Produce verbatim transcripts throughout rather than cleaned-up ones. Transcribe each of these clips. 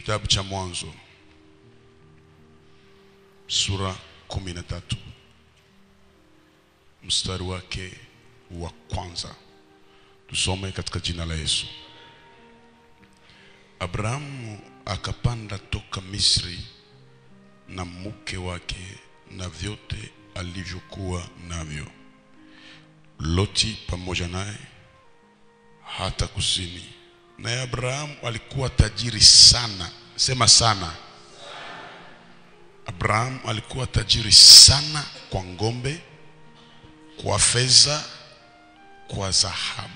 Kitabu cha Mwanzo sura kumi na tatu mstari wake wa kwanza. Tusome katika jina la Yesu. Abrahamu akapanda toka Misri na mke wake na vyote alivyokuwa navyo, Loti pamoja naye hata kusini. Na Abrahamu alikuwa tajiri sana. Sema sana. Abrahamu alikuwa tajiri sana kwa ngombe, kwa fedha, kwa dhahabu.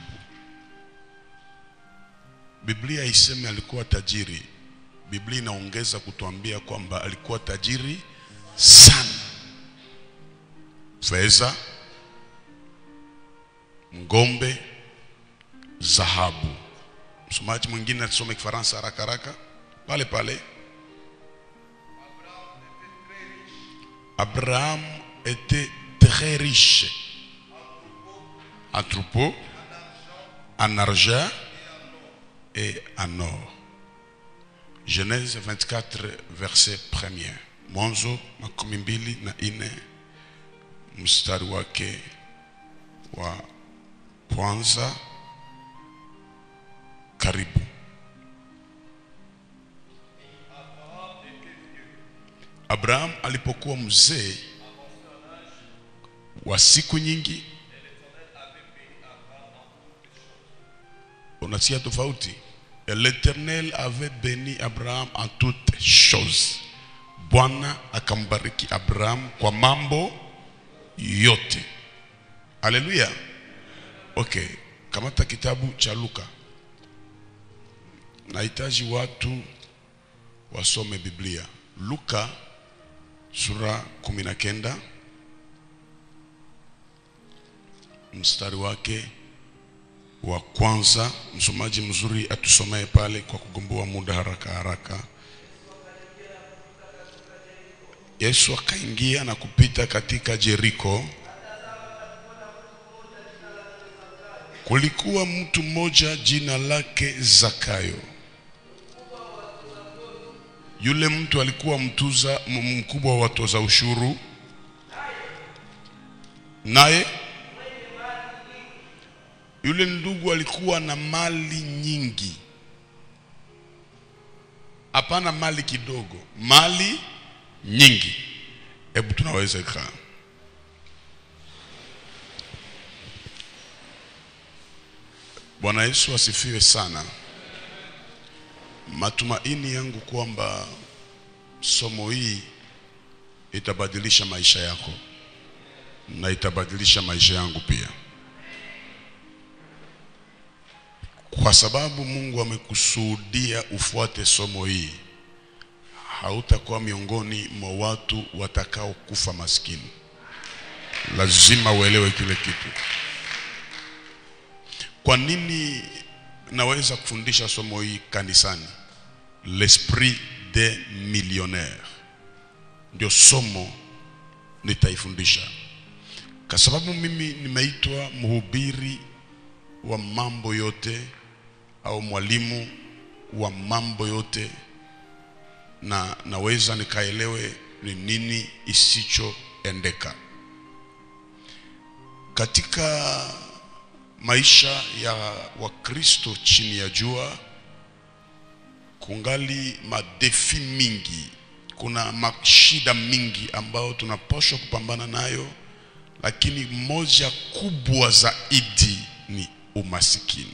Biblia iseme alikuwa tajiri. Biblia inaongeza kutuambia kwamba alikuwa tajiri sana. Fedha, ngombe, dhahabu. Msomaji mwingine atusome Kifaransa haraka haraka pale pale. Abraham était très riche en troupeaux, en argent et en or. Genèse vingt-quatre verset premier. Mwanzo makumi mbili na ine mstari wake wa kwanza. Karibu. Abraham alipokuwa mzee wa siku nyingi. Unasia tofauti. L'Éternel avait béni Abraham en toutes choses. Bwana akambariki Abraham kwa mambo yote. Haleluya. Okay, kamata kitabu cha Luka. Nahitaji watu wasome Biblia. Luka sura kumi na kenda mstari wake wa kwanza. Msomaji mzuri atusomee pale kwa kugumbua muda haraka haraka. Yesu akaingia na kupita katika Jeriko. Kulikuwa mtu mmoja jina lake Zakayo. Yule mtu alikuwa mtuza mkubwa wa watoza ushuru. Naye yule ndugu alikuwa na mali nyingi. Hapana mali kidogo, mali nyingi. Hebu tunaweza kaa. Bwana Yesu asifiwe sana. Matumaini yangu kwamba somo hii itabadilisha maisha yako na itabadilisha maisha yangu pia. Kwa sababu Mungu amekusudia ufuate somo hii, hautakuwa miongoni mwa watu watakao kufa maskini. Lazima uelewe kile kitu. Kwa nini naweza kufundisha somo hii kanisani? L'esprit des millionnaires ndio somo nitaifundisha. Kwa sababu mimi nimeitwa mhubiri wa mambo yote au mwalimu wa mambo yote, na naweza nikaelewe ni nini isichoendeka katika maisha ya Wakristo chini ya jua. Kungali madefi mingi, kuna mashida mingi ambao tunapaswa kupambana nayo, lakini moja kubwa zaidi ni umasikini.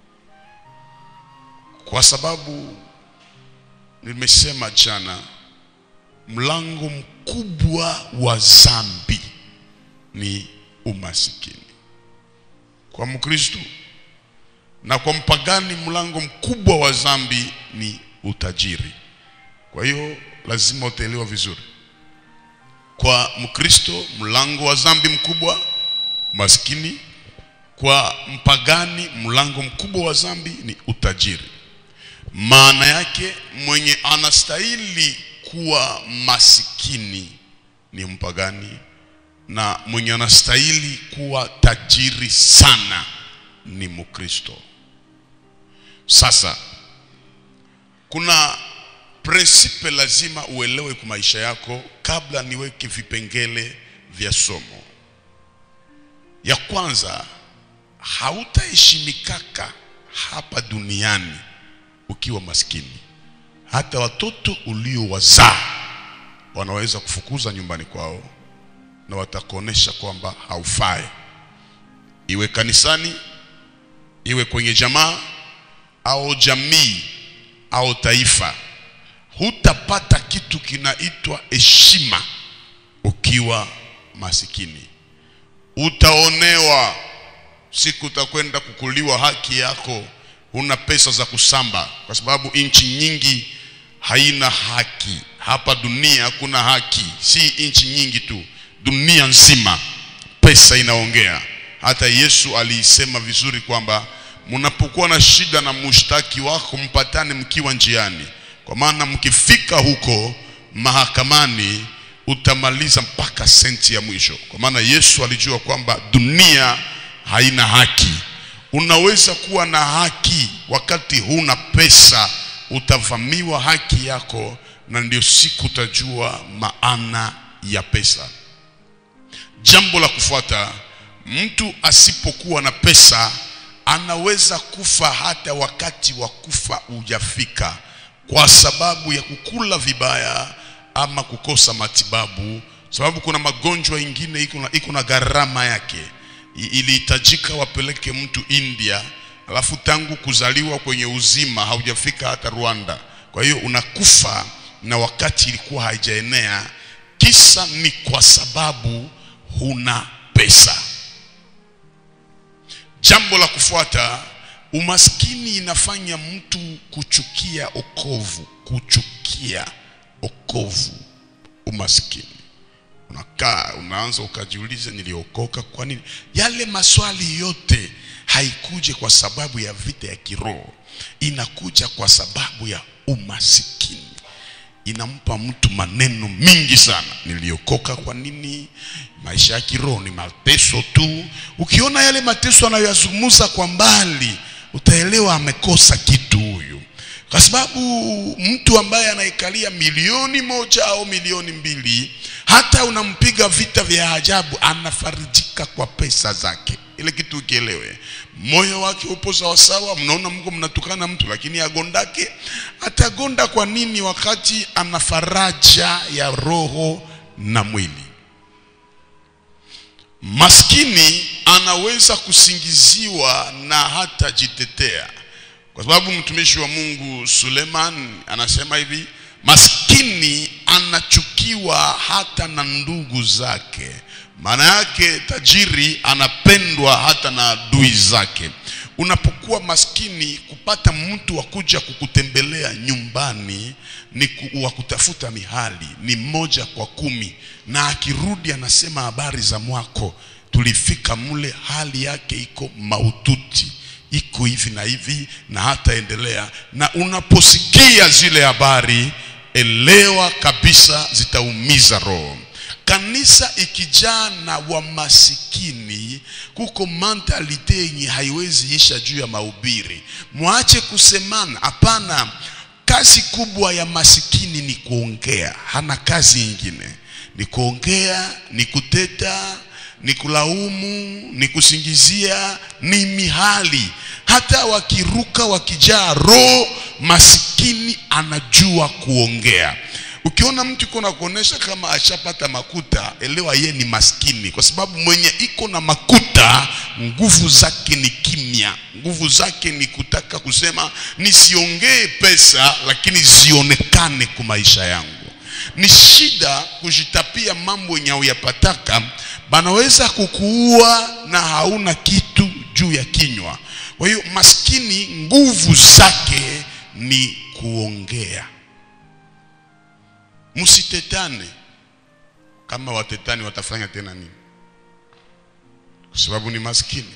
Kwa sababu nimesema jana, mlango mkubwa wa dhambi ni umasikini. Kwa Mkristo na kwa mpagani, mlango mkubwa wa dhambi ni utajiri. Kwa hiyo lazima utaelewa vizuri. Kwa Mkristo mlango wa dhambi mkubwa maskini. Kwa mpagani mlango mkubwa wa dhambi ni utajiri. Maana yake mwenye anastahili kuwa masikini ni mpagani, na mwenye anastahili kuwa tajiri sana ni Mkristo. Sasa kuna Prinsipe lazima uelewe kwa maisha yako kabla niweke vipengele vya somo. Ya kwanza, hautaheshimikaka hapa duniani ukiwa maskini. Hata watoto uliowazaa wanaweza kufukuza nyumbani kwao na watakuonesha kwamba haufai. Iwe kanisani, iwe kwenye jamaa au jamii au taifa, hutapata kitu kinaitwa heshima ukiwa masikini. Utaonewa, siku utakwenda kukuliwa haki yako, una pesa za kusamba, kwa sababu nchi nyingi haina haki. Hapa dunia kuna haki, si nchi nyingi tu, dunia nzima pesa inaongea. Hata Yesu alisema vizuri kwamba mnapokuwa na shida na mushtaki wako mpatane mkiwa njiani, kwa maana mkifika huko mahakamani utamaliza mpaka senti ya mwisho. Kwa maana Yesu alijua kwamba dunia haina haki. Unaweza kuwa na haki wakati huna pesa, utavamiwa haki yako, na ndio siku utajua maana ya pesa. Jambo la kufuata, mtu asipokuwa na pesa anaweza kufa hata wakati wa kufa hujafika, kwa sababu ya kukula vibaya ama kukosa matibabu. Sababu kuna magonjwa ingine iko na iko na gharama yake. Ilihitajika wapeleke mtu India, alafu tangu kuzaliwa kwenye uzima haujafika hata Rwanda. Kwa hiyo unakufa na wakati ilikuwa haijaenea. Kisa ni kwa sababu huna pesa. Jambo la kufuata, umaskini inafanya mtu kuchukia okovu, kuchukia okovu. Umaskini unakaa unaanza ukajiuliza, niliokoka kwa nini? Yale maswali yote haikuje kwa sababu ya vita ya kiroho, inakuja kwa sababu ya umasikini. Inampa mtu maneno mingi sana, niliokoka kwa nini? Maisha ya kiroho ni mateso tu. Ukiona yale mateso anayoyazungumza kwa mbali, utaelewa amekosa kitu huyu. Kwa sababu mtu ambaye anaikalia milioni moja au milioni mbili, hata unampiga vita vya ajabu, anafarijika kwa pesa zake. Ile kitu ukielewe, moyo wake upo sawa sawa. Mnaona Mungu mnatukana mtu, lakini agondake atagonda kwa nini wakati ana faraja ya roho na mwili? Maskini anaweza kusingiziwa na hata jitetea, kwa sababu mtumishi wa Mungu Suleiman anasema hivi, maskini anachukiwa hata na ndugu zake. Maana yake tajiri anapendwa hata na adui zake. Unapokuwa maskini, kupata mtu wa kuja kukutembelea nyumbani ni wa kutafuta mihali, ni moja kwa kumi, na akirudi anasema habari za mwako, tulifika mule hali yake iko maututi, iko hivi na hivi, na hata endelea. Na unaposikia zile habari, elewa kabisa zitaumiza roho. Kanisa ikijaa na wamasikini, kuko mentalite yenye haiwezi isha juu ya mahubiri. Muache kusemana, hapana. Kazi kubwa ya masikini ni kuongea, hana kazi nyingine. Ni kuongea, ni kuteta, ni kulaumu, ni kusingizia, ni mihali. Hata wakiruka wakijaa roho, masikini anajua kuongea. Ukiona mtu kuna kuonesha kama achapata makuta, elewa ye ni maskini. Kwa sababu mwenye iko na makuta, nguvu zake ni kimya. Nguvu zake ni kutaka kusema, nisiongee pesa lakini zionekane kwa maisha yangu. Ni shida kujitapia mambo yenye uyapataka, banaweza kukuua na hauna kitu juu ya kinywa. Kwa hiyo maskini nguvu zake ni kuongea. Msitetane. Kama watetani watafanya tena nini? Kwa sababu ni maskini.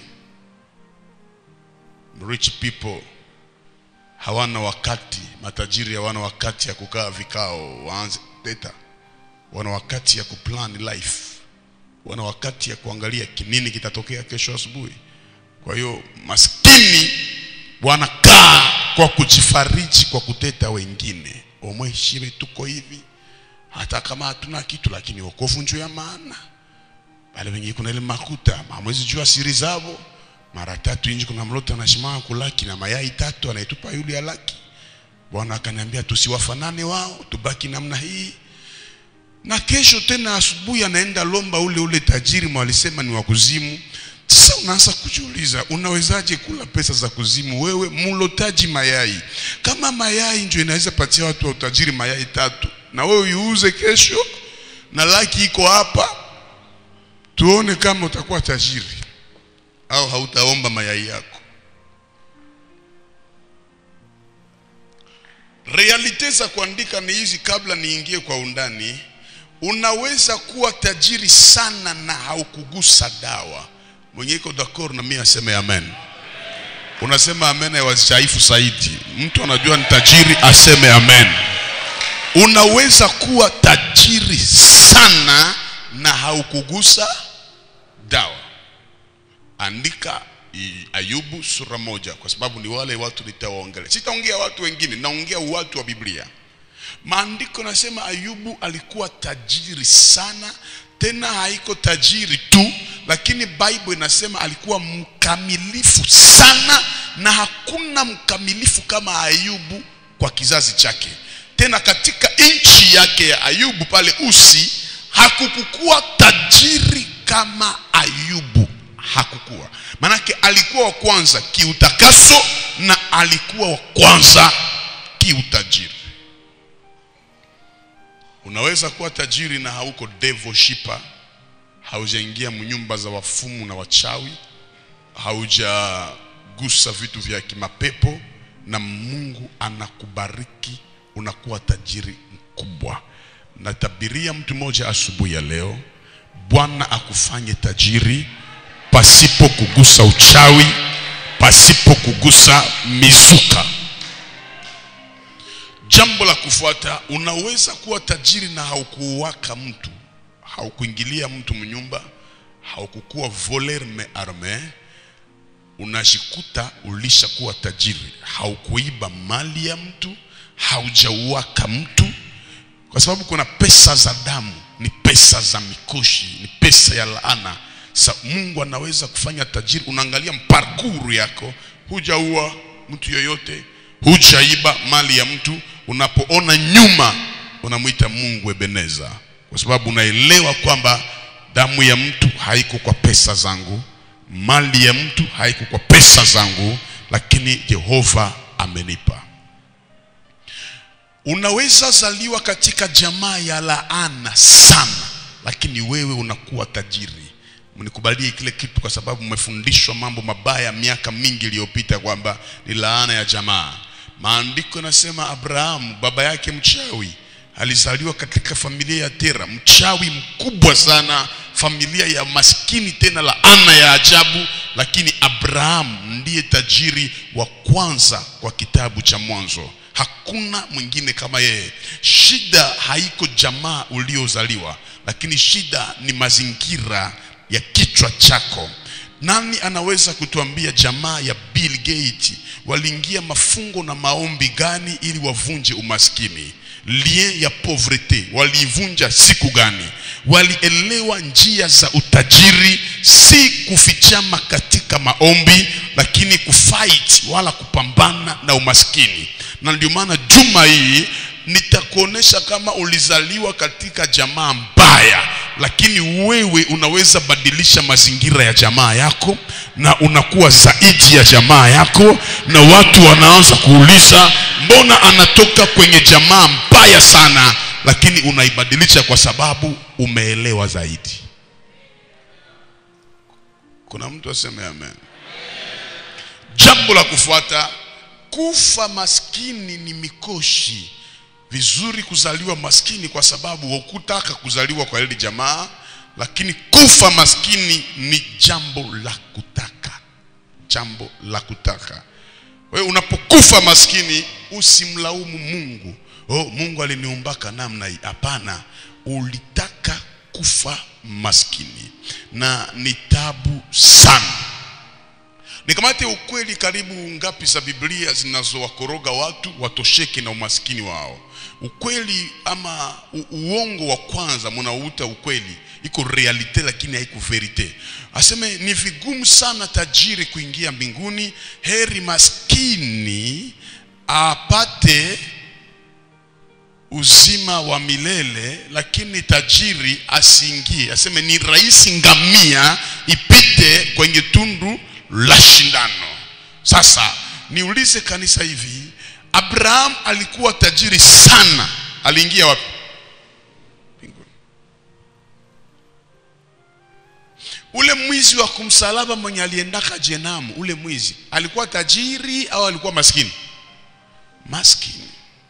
Rich people hawana wakati, matajiri hawana wakati ya kukaa vikao waanze teta. Wana wakati ya kuplan life, wana wakati ya kuangalia kinini kitatokea kesho asubuhi. Kwa hiyo maskini wanakaa kwa kujifariji kwa kuteta wengine. Omweshibe tuko hivi, hata kama hatuna kitu, lakini wokovu njoo ya maana. Bale wengi kuna ile makuta, hamwezi jua siri zao. Mara tatu inji kuna mlota anashimama kulaki na mayai tatu anaitupa yule alaki. Bwana akaniambia tusiwafanane wao, tubaki namna hii. Na kesho tena asubuhi anaenda lomba ule ule tajiri mwalisema ni wa kuzimu. Sasa unaanza kujiuliza, unawezaje kula pesa za kuzimu wewe mlotaji mayai? Kama mayai ndio inaweza patia watu wa utajiri mayai tatu, na wewe yuuze kesho na laki iko hapa, tuone kama utakuwa tajiri au hautaomba mayai yako. Realite za kuandika ni hizi kabla niingie kwa undani. Unaweza kuwa tajiri sana na haukugusa dawa. Mwenye iko d'accord na mimi aseme amen. Unasema amen ya wazaifu zaidi. Mtu anajua ni tajiri aseme amen. Unaweza kuwa tajiri sana na haukugusa dawa. Andika Ayubu sura moja, kwa sababu ni wale watu nitawaongelea. Sitaongea watu wengine, naongea watu wa Biblia. Maandiko nasema Ayubu alikuwa tajiri sana, tena haiko tajiri tu, lakini Bible inasema alikuwa mkamilifu sana, na hakuna mkamilifu kama Ayubu kwa kizazi chake. Tena katika nchi yake ya Ayubu pale Usi, hakukukua tajiri kama Ayubu. Hakukuwa. Manake alikuwa wa kwanza kiutakaso na alikuwa wa kwanza kiutajiri. Unaweza kuwa tajiri na hauko devil shipper, haujaingia mnyumba za wafumu na wachawi, haujagusa vitu vya kimapepo, na Mungu anakubariki, unakuwa tajiri mkubwa. Natabiria mtu mmoja asubuhi ya leo, Bwana akufanye tajiri pasipo kugusa uchawi, pasipo kugusa mizuka. Jambo la kufuata, unaweza kuwa tajiri na haukuwaka mtu, haukuingilia mtu mnyumba, haukukuwa voler me arme, unajikuta ulisha kuwa tajiri. Haukuiba mali ya mtu, haujauwaka mtu, kwa sababu kuna pesa za damu, ni pesa za mikoshi, ni pesa ya laana. Sa Mungu anaweza kufanya tajiri. Unaangalia mparkuru yako, hujaua mtu yoyote, hujaiba mali ya mtu. Unapoona nyuma, unamuita Mungu Ebeneza, kwa sababu unaelewa kwamba damu ya mtu haiko kwa pesa zangu, mali ya mtu haiko kwa pesa zangu, lakini Jehova amenipa. Unaweza zaliwa katika jamaa ya laana sana, lakini wewe unakuwa tajiri. Mnikubalie kile kitu, kwa sababu mmefundishwa mambo mabaya miaka mingi iliyopita kwamba ni laana ya jamaa. Maandiko yanasema Abrahamu baba yake mchawi alizaliwa katika familia ya Tera, mchawi mkubwa sana, familia ya maskini, tena laana ya ajabu, lakini Abrahamu ndiye tajiri wa kwanza kwa kitabu cha Mwanzo. Hakuna mwingine kama yeye. Shida haiko jamaa uliozaliwa, lakini shida ni mazingira ya kichwa chako. Nani anaweza kutuambia jamaa ya Bill Gates waliingia mafungo na maombi gani ili wavunje umaskini? Lien ya pauvreté walivunja siku gani? Walielewa njia za utajiri, si kufichama katika maombi, lakini kufight wala kupambana na umaskini. Na ndio maana juma hii nitakuonesha kama ulizaliwa katika jamaa mbaya, lakini wewe unaweza badilisha mazingira ya jamaa yako, na unakuwa zaidi ya jamaa yako, na watu wanaanza kuuliza mbona anatoka kwenye jamaa mbaya sana, lakini unaibadilisha kwa sababu umeelewa zaidi. Kuna mtu aseme amen? Jambo la kufuata, kufa maskini ni mikoshi. Vizuri kuzaliwa maskini kwa sababu hukutaka kuzaliwa kwa ile jamaa, lakini kufa maskini ni jambo la kutaka. Jambo la kutaka. Wewe unapokufa maskini usimlaumu Mungu. Oh, Mungu aliniumbaka namna hii. Hapana, ulitaka kufa maskini, na ni tabu sana. Nikamate ukweli karibu ngapi za Biblia zinazowakoroga watu watosheke na umaskini wao. Ukweli ama uongo wa kwanza mnauita ukweli, iko realite lakini haiko verite. Aseme ni vigumu sana tajiri kuingia mbinguni, heri maskini apate uzima wa milele, lakini tajiri asiingie. Aseme ni rahisi ngamia ipite kwenye tundu la shindano. Sasa niulize kanisa hivi, Abraham alikuwa tajiri sana, aliingia wapi? Mbinguni. Ule mwizi wa kumsalaba mwenye aliendaka Jenamu, ule mwizi alikuwa tajiri au alikuwa maskini? Maskini.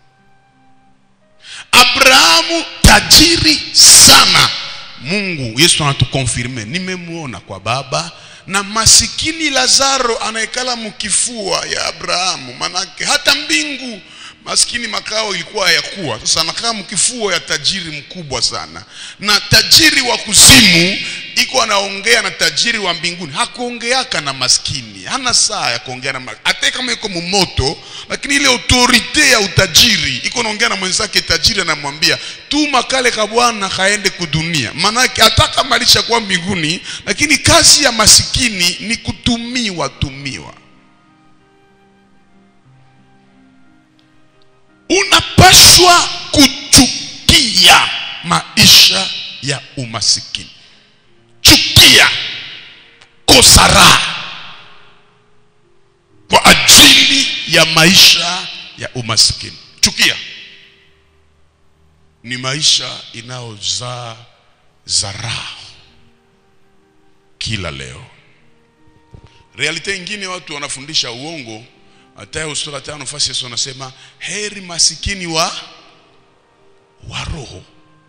Abrahamu tajiri sana. Mungu Yesu anatukonfirme, nimemuona kwa Baba. Na masikini Lazaro anaikala mkifua ya Abrahamu. Manake hata mbingu maskini makao ilikuwa hayakuwa. Sasa anakaa mkifua ya tajiri mkubwa sana. Na tajiri wa kuzimu iko anaongea na tajiri wa mbinguni. Hakuongeaka na maskini, hana saa ya kuongea na maskini. Hata kama yuko mumoto, lakini ile autorite ya utajiri iko anaongea na mwenzake tajiri, anamwambia tuma kale ka bwana kaende kudunia. Manake hata kama alishakuwa mbinguni, lakini kazi ya masikini ni kutumiwa tumiwa. Unapaswa kuchukia maisha ya umasikini. Chukia, kosara kwa ajili ya maisha ya umasikini. Chukia. Ni maisha inaozaa zarau kila leo. Realite ingine watu wanafundisha uongo. Mathayo sura tano nafasi Yesu anasema heri masikini wa wa roho.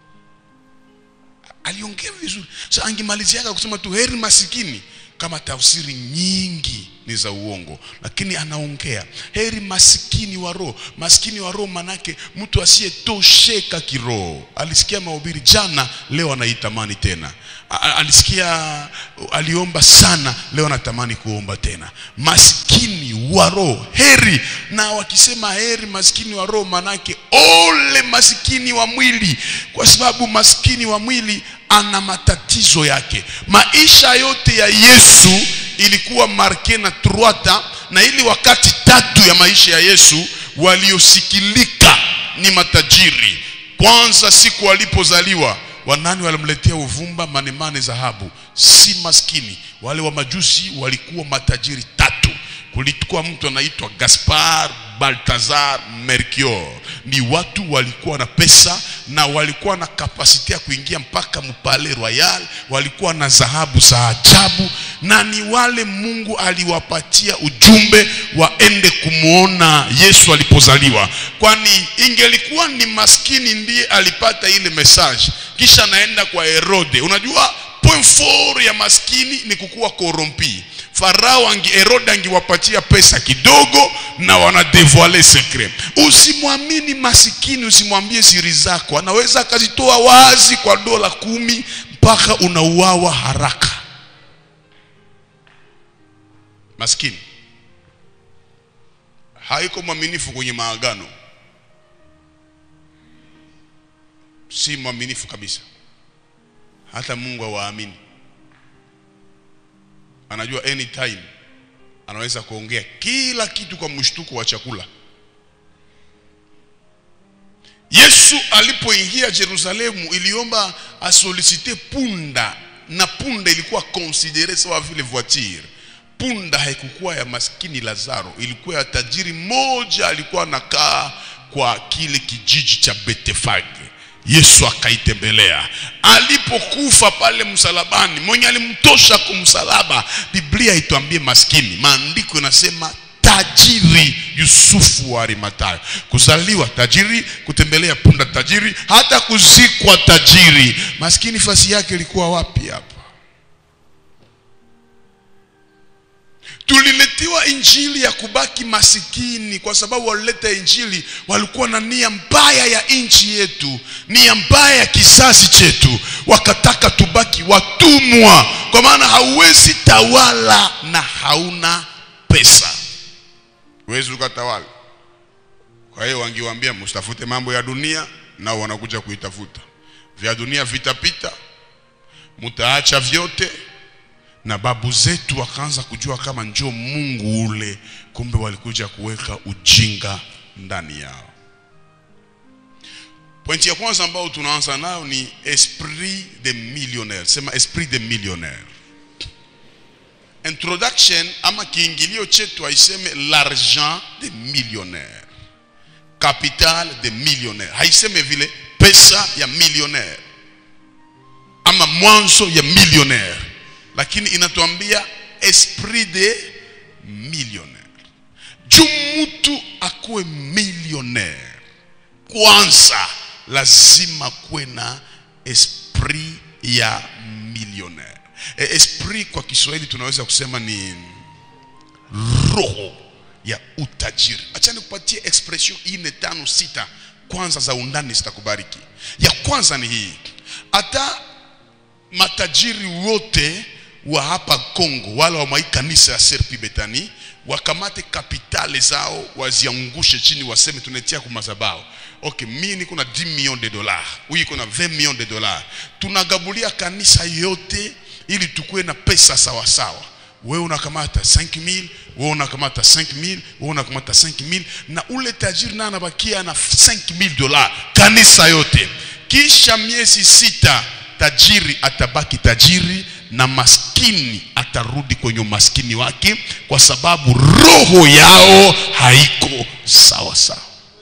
Aliongea vizuri. Sasa angemaliziaka kusema tu heri masikini, kama tafsiri nyingi ni za uongo, lakini anaongea heri masikini wa roho. Masikini wa roho manake mtu asiyetosheka kiroho. Alisikia mahubiri jana, leo anaitamani tena. Alisikia aliomba sana, leo anatamani kuomba tena. Masikini wa roho, heri. Na wakisema heri masikini wa roho manake ole masikini wa mwili, kwa sababu masikini wa mwili ana matatizo yake. Maisha yote ya Yesu ilikuwa marke na truata, na ili wakati tatu ya maisha ya Yesu waliosikilika ni matajiri. Kwanza siku alipozaliwa, wanani walimletea uvumba, manemane, dhahabu, si maskini. Wale wa majusi walikuwa matajiri tatu. Kulikuwa mtu anaitwa Gaspar, Baltazar, Melchior. Ni watu walikuwa na pesa na walikuwa na kapasiti ya kuingia mpaka mpale royal, walikuwa na dhahabu za ajabu, na ni wale Mungu aliwapatia ujumbe waende kumuona Yesu alipozaliwa. Kwani ingelikuwa ni maskini ndiye alipata ile message, kisha naenda kwa Herode. Unajua point four ya maskini ni kukuwa korompi. Farao angi Herode angiwapatia pesa kidogo na wanadevoile secret. Usimwamini masikini, usimwambie siri zako. Anaweza akazitoa wazi kwa dola kumi mpaka unauawa haraka. Maskini haiko mwaminifu kwenye maagano. Si mwaminifu kabisa. Hata Mungu hawaamini. Anajua anytime anaweza kuongea kila kitu kwa mshtuko wa chakula. Yesu alipoingia Yerusalemu iliomba asolicite punda, na punda ilikuwa considérée sawa vile voiture. Punda haikukuwa ya maskini Lazaro, ilikuwa ya tajiri moja, alikuwa anakaa kwa kile kijiji cha Betefage. Yesu akaitembelea. Alipokufa pale msalabani, mwenye alimtosha kumsalaba, Biblia ituambie maskini. Maandiko yanasema tajiri Yusufu wa Arimathaya. Kuzaliwa tajiri, kutembelea punda tajiri, hata kuzikwa tajiri. Maskini fasi yake ilikuwa wapi hapa? Tuliletiwa injili ya kubaki masikini, kwa sababu walileta injili walikuwa na nia mbaya ya nchi yetu, nia mbaya ya kizazi chetu. Wakataka tubaki watumwa, kwa maana hauwezi tawala na hauna pesa. Huwezi ukatawala. Kwa hiyo wangiwaambia msitafute mambo ya dunia, nao wanakuja kuitafuta. Vya dunia vitapita, mtaacha vyote. Na babu zetu wakaanza kujua kama njoo Mungu ule, kumbe walikuja kuweka ujinga ndani yao. Pointi ya kwanza ambao tunaanza nayo ni esprit de millionnaire. Sema esprit de millionnaire. Introduction ama kiingilio chetu haiseme l'argent de millionnaire, capital de millionnaire. Haiseme vile pesa ya millionnaire ama mwanzo ya millionnaire, lakini inatuambia esprit de millionnaire. Juu mtu akuwe millionnaire, kwanza lazima kuwe na esprit ya millionnaire. E, esprit kwa Kiswahili tunaweza kusema ni roho ya utajiri. Acha nikupatie expression ine tano sita kwanza za undani zitakubariki. Ya kwanza ni hii: hata matajiri wote wa hapa Kongo, wala wa kanisa ya Serpi Betani, wakamate kapitali zao waziangushe chini, waseme tunetia kwa madhabahu. Okay, mimi niko na dix millions de dollars, huyu iko na vingt millions de dollars. Tunagabulia kanisa yote ili tukue na pesa sawa sawa. Wewe unakamata cinq mille, wewe unakamata cinq mille, wewe unakamata cinq mille, na ule tajiri na anabakia na cinq mille dollars kanisa yote. Kisha miezi sita tajiri atabaki tajiri na maskini atarudi kwenye maskini wake, kwa sababu roho yao haiko sawa sawa.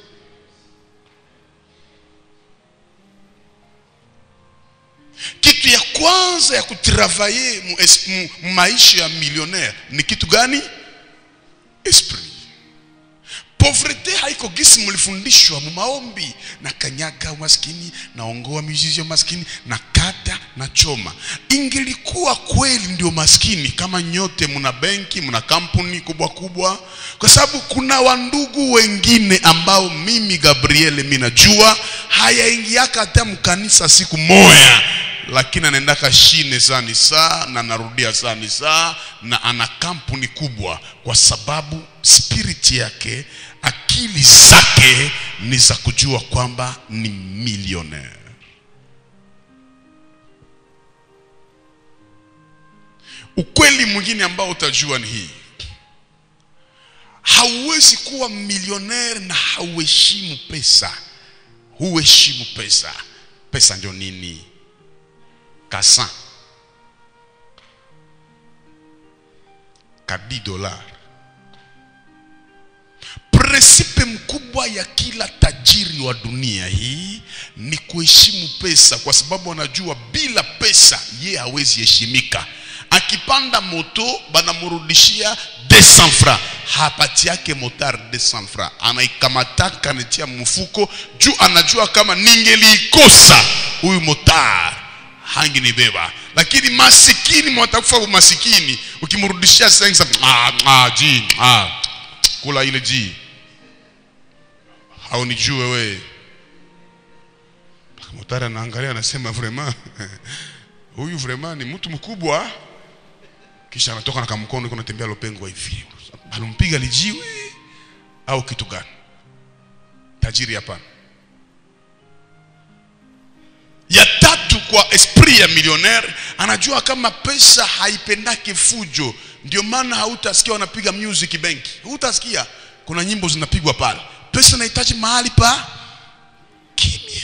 Kitu ya kwanza ya kutravaye mu, mu maisha ya millionaire ni kitu gani? Esprit. Povrete haiko gisi mulifundishwa mu maombi, na kanyaga maskini, na ongoa mizizi ya maskini, na kata na choma. Ingelikuwa kweli ndio maskini kama nyote muna benki, muna kampuni kubwa kubwa, kwa sababu kuna wandugu wengine ambao mimi Gabriel mimi najua hayaingiaka hata mkanisa siku moja, lakini anaendaka shine sana saa na narudia sana saa, na ana kampuni kubwa, kwa sababu spirit yake, akili zake ni za kujua kwamba ni millionaire. Ukweli mwingine ambao utajua ni hii: hauwezi kuwa millionaire na hauheshimu pesa. Huheshimu pesa. Pesa ndio nini? Kasa kadi dola. Presipe mkubwa ya kila tajiri wa dunia hii ni kuheshimu pesa, kwa sababu anajua bila pesa ye hawezi heshimika. Akipanda moto banamurudishia deux cents francs, hapati yake motar deux cents francs, anaikamataka netia mfuko, juu anajua kama ningelikosa huyu motar hangi ni beba. Lakini masikini mwatakufa kwa masikini, ukimurudishia sensa ah ah ji ah kula ile ji haunijue we. Motara anaangalia anasema vraiment huyu vraiment ni mtu mkubwa. Kisha anatoka na kamkono yuko anatembea lopengo hivi, alompiga lijiwe au kitu gani? Tajiri hapana. Ya tatu, kwa esprit ya millionaire, anajua kama pesa haipendake fujo. Ndio maana hautasikia wanapiga music benki, hutasikia kuna nyimbo zinapigwa pale. Pesa inahitaji mahali pa kimya.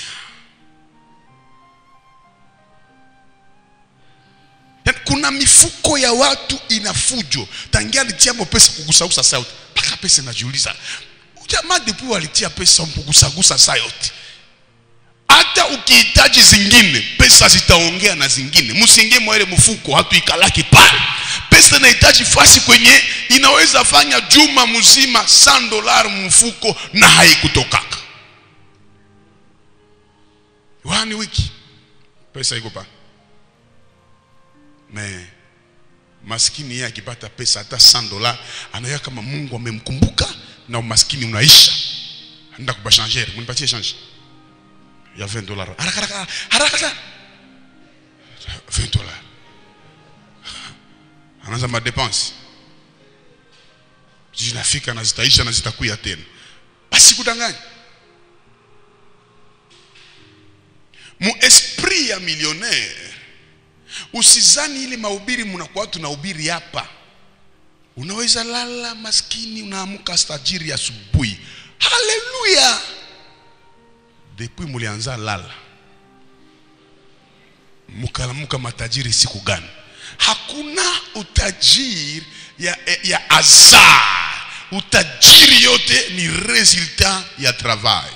Kuna mifuko ya watu inafujo, tangia alitia pesa kugusagusa sauti, paka pesa inajiuliza jamaa depu alitia pesa mpugusagusa sauti. Hata ukihitaji zingine pesa zitaongea na zingine. Msinge mwele mfuko hatu ikalaki pale. Pesa inahitaji fasi kwenye inaweza fanya juma mzima cent dollars mfuko na haikutokaka. Wani wiki pesa iko pa. Me maskini yeye akipata pesa hata cent dollars anaona kama Mungu amemkumbuka na umaskini unaisha. Anaenda kubashanger, mnipatie change ya vingt dollars. Haraka haraka haraka vingt dollars. Anaanza ma dépense. zinafika na zitaisha na zitakuya tena. Basi kudanganya. Mu esprit ya millionnaire, usizani ile mahubiri mnakuwa tunahubiri hapa. Unaweza lala maskini, unaamuka tajiri asubuhi. Haleluya. Depuis mulianza lala, mukalamuka matajiri siku gani? Hakuna utajiri ya, ya azar. Utajiri yote ni resultat ya travail.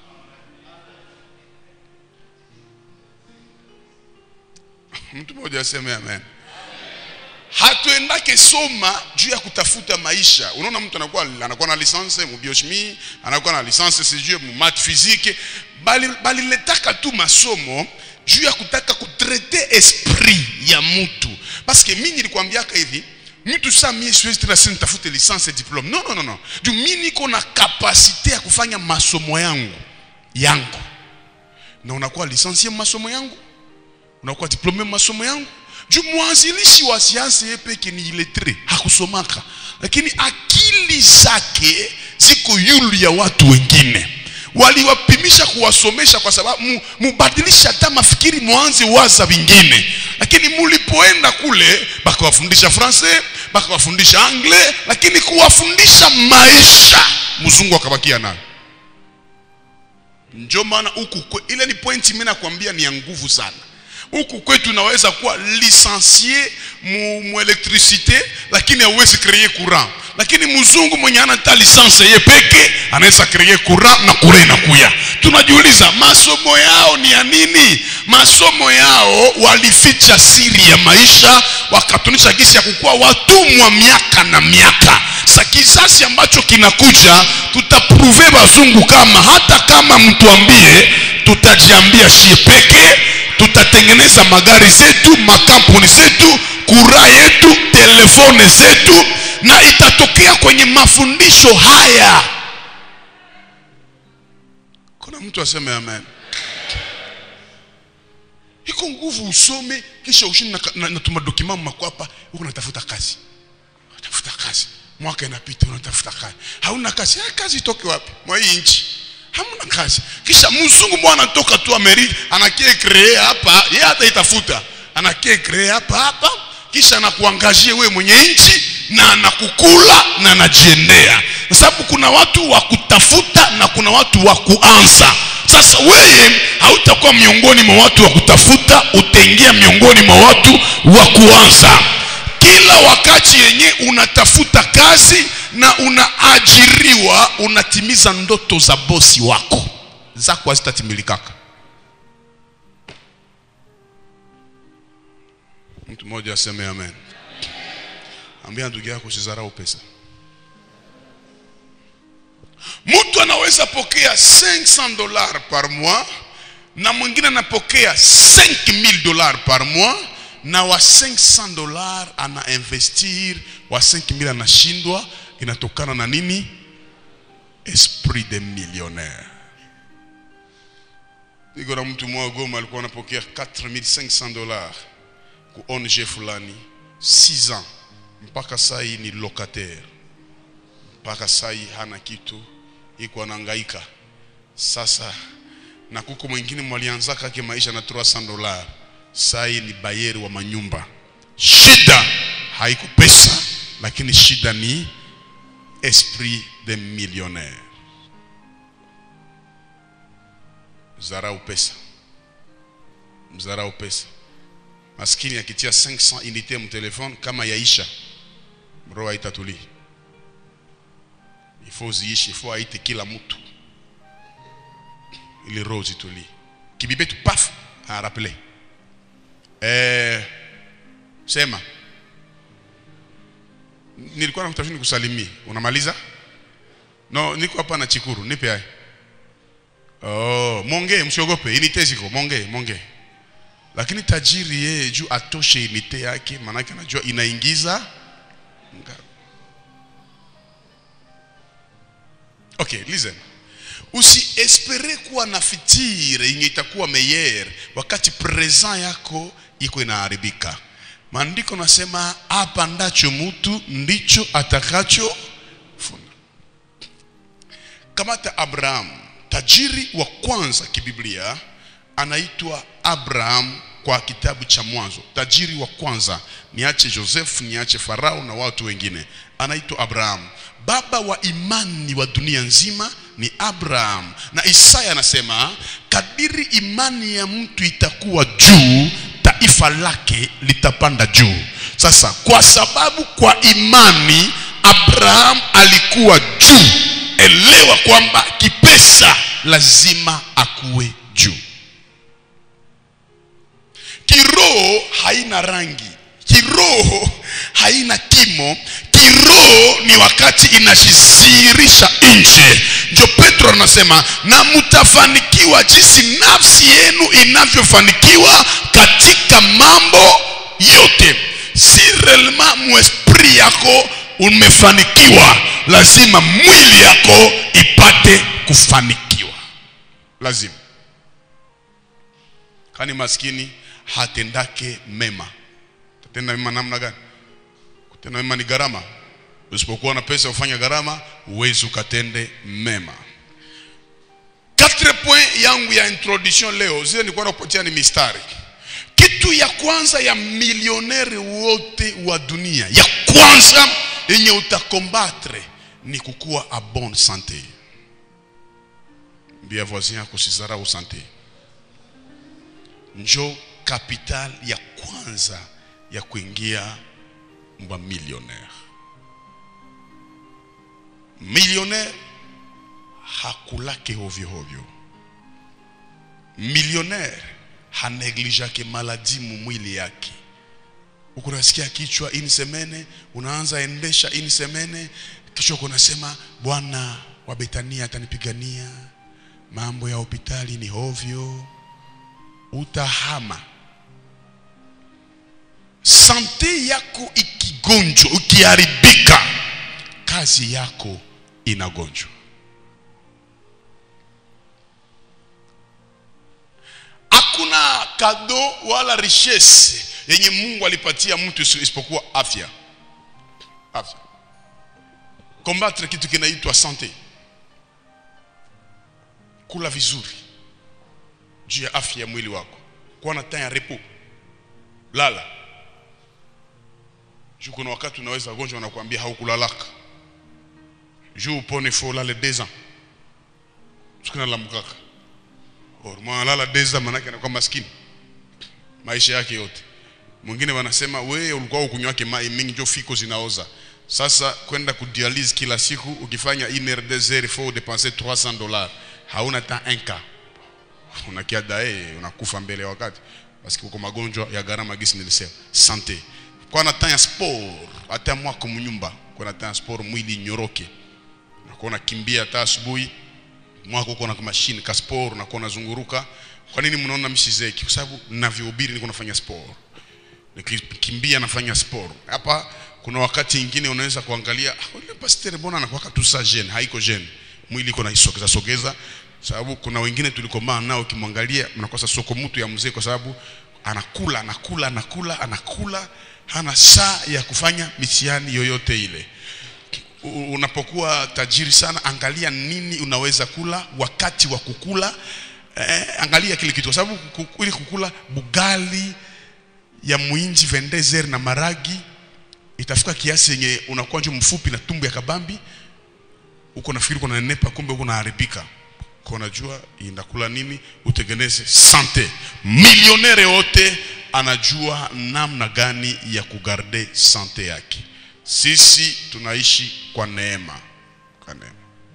Mtu mmoja aseme amen. Hatuendake soma juu ya kutafuta maisha. Unaona mtu anakuwa anakuwa na lisansi mu biochimie, anakuwa na lisansi sijue mu math physique, bali bali letaka tu masomo juu ya kutaka kutraiter esprit ya mtu. Parce que mimi nilikwambiaka hivi, mtu saa mimi siwezi tena sisi nitafute lisansi diplome. Non non non non. Juu mimi niko na capacité ya kufanya masomo yangu yangu. Na unakuwa lisansi masomo yangu, unakuwa diplome masomo yangu. Juu mwanzilishi wa siasa yepeke ni iletre, hakusomaka. Lakini akili zake ziko yulu ya watu wengine. Waliwapimisha kuwasomesha kwa sababu mubadilisha hata mafikiri mwanze waza vingine. Lakini mulipoenda kule baka wafundisha Francais, baka wafundisha Anglais, lakini kuwafundisha maisha mzungu akabakia nayo. Ndio maana huku ile ni pointi mimi nakwambia ni ya nguvu sana. Huku kwetu naweza kuwa licencié mu, mu électricité lakini hauwezi créer courant. Lakini mzungu mwenye ana ta licence yeye peke anaweza créer courant na kure inakuya. Tunajiuliza masomo yao ni ya nini? Masomo yao walificha siri ya maisha, wakatunisha gisi ya kukua watumwa miaka na miaka. Sa kisasi ambacho kinakuja tutapruve bazungu kama hata kama mtuambie tutajiambia shie peke, tutatengeneza magari zetu, makampuni zetu, kura yetu, telefone zetu, na itatokea kwenye mafundisho haya. Kuna mtu aseme amen. Iko nguvu usome kisha ushini na, na, na tuma document makwapa, uko natafuta kazi. Unatafuta kazi. Mwaka inapita unatafuta kazi. Hauna kazi. Ha, kazi itoke wapi? Mwa hii nchi. Hamuna kazi. Kisha mzungu mwana anatoka tu Amerika, anakie kree hapa, yeye hata itafuta. Anakie kree hapa hapa, kisha anakuangajie wewe mwenye nchi na anakukula na anajiendea. Kwa sababu kuna watu wa kutafuta na kuna watu wa kuanza. Sasa wewe hautakuwa miongoni mwa watu wa kutafuta, utaingia miongoni mwa watu wa kuanza. Kila wakati yenye unatafuta kazi na unaajiriwa, unatimiza ndoto za bosi wako. Zako hazitatimilika. Mtu mmoja aseme amen. Ambia ndugu yako usizarau pesa. Mtu anaweza pokea cinq cents dollars par mois na mwingine anapokea cinq mille dollars par mois, na wa cinq cents dollars ana investir, wa cinq mille anashindwa. Inatokana na nini? Esprit de millionnaire. Niko na mtu mmoja Goma alikuwa anapokea quatre mille cinq cents dollars ku O N G fulani, six ans, mpaka saa hii ni locataire. Mpaka saa hii hana kitu, iko anahangaika. Sasa na kuko mwingine mwalianza kake maisha na trois cents dollars, saa hii ni bayeri wa manyumba. Shida haiko pesa, lakini shida ni esprit de millionnaire. Mzarau pesa. Mzarau pesa. Maskini akitia cinq cents unités mu telefone kama yaisha, roho itatuli. Il faut ziishi, il faut aite kila mtu ili roho zituli. Kibibe tu paf a rappeler. Eh sema nilikuwa nakutafuta kusalimia. Unamaliza? No, niko hapa na Chikuru, nipe hai. Oh, monge msiogope, unité ziko, monge, monge. Lakini tajiri yeye juu atoshe unité yake, maana yake anajua inaingiza. Okay, listen. Usi espere kuwa na fitire yenye itakuwa meilleur wakati present yako iko inaharibika. Maandiko nasema hapa ndacho mtu ndicho atakacho kamata Abraham, tajiri wa kwanza kibiblia anaitwa Abraham kwa kitabu cha Mwanzo. Tajiri wa kwanza, niache Joseph, niache Farao na watu wengine, anaitwa Abraham. Baba wa imani wa dunia nzima ni Abraham. Na Isaya anasema kadiri imani ya mtu itakuwa juu, taifa lake litapanda juu. Sasa kwa sababu kwa imani Abraham alikuwa juu, elewa kwamba kipesa lazima akuwe juu. Kiroho haina rangi, kiroho haina kimo. Kiroho ni wakati inashisirisha nje. Ndio Petro anasema na mtafanikiwa jinsi nafsi yenu inavyofanikiwa katika mambo yote. Si relema mwesprit yako umefanikiwa, lazima mwili yako ipate kufanikiwa. Lazima. Kani maskini hatendake mema, tatenda mema namna gani? Kutenda mema ni gharama. Usipokuwa na pesa ufanya gharama, uwezi ukatende mema. Quatre point yangu ya introduction leo, zile nilikuwa nakupatia ni mistari. Kitu ya kwanza ya milioneri wote wa dunia, ya kwanza yenye utakombatre ni kukua a bonne santé. Mbia voisin yako usizarau santé. Njo capital ya kwanza ya kuingia mba millionaire. Millionaire hakulake hovyo hovyo. Millionaire haneglijake maladi mwili yake. Ukunasikia kichwa ini semene, unaanza endesha ini semene, kisha kunasema Bwana wa Betania atanipigania, mambo ya hospitali ni hovyo, utahama. Sante yako ikigonjwa, ukiharibika, kazi yako inagonjwa. Hakuna kado wala richesse yenye Mungu alipatia mtu isipokuwa afya. Afya. Combattre kitu kinaitwa santé. Kula vizuri juu ya afya ya mwili wako. Kuwa na temps ya repos. Lala. Juu kuna wakati unaweza gonjwa na kuambia haukulalaka. Juu upone fo lale deux ans. Tukina la mkaka. Or mwana lala deux ans manake anakuwa maskini maisha yake yote. Mwingine wanasema wewe ulikuwa ukunywake mai mingi ndio fiko zinaoza. Sasa kwenda kudialyse kila siku, ukifanya une heure deux heures il faut dépenser trois cents dollars. Hauna ta un cas. Unakia dae unakufa mbele ya wakati. Parce que uko magonjwa ya gharama gisi nilisema. Santé. Kwa na temps ya sport, hata mwako mnyumba, kwa na temps ya sport mwili nyoroke. Unakuwa kimbia hata asubuhi, mwako uko na machine ka sport unakuwa unazunguruka. Kwa nini mnaona msizeki? Kwa sababu ninavyohubiri niko nafanya sport. Nikimbia nafanya sport. Hapa kuna wakati mwingine unaweza kuangalia, ah, yule pastor mbona anakuwa tu sa jeune, haiko jeune. Mwili iko na isogeza sogeza. Sababu kuna wengine tulikomaa nao kimwangalia mnakosa soko mtu ya mzee kwa sababu anakula anakula anakula anakula hana saa ya kufanya mitihani yoyote ile. Unapokuwa tajiri sana, angalia nini unaweza kula wakati wa kukula. Eh, angalia kile kitu kwa sababu ili kukula bugali ya muinji vendezer na maragi itafika kiasi yenye unakuwa nje mfupi na tumbo ya kabambi, uko nafikiri uko nanenepa, kumbe uko naharibika. Kwa unajua inakula nini utengeneze santé. Millionaire wote anajua namna gani ya kugarde santé yake. Sisi tunaishi kwa neema. Kwa neema.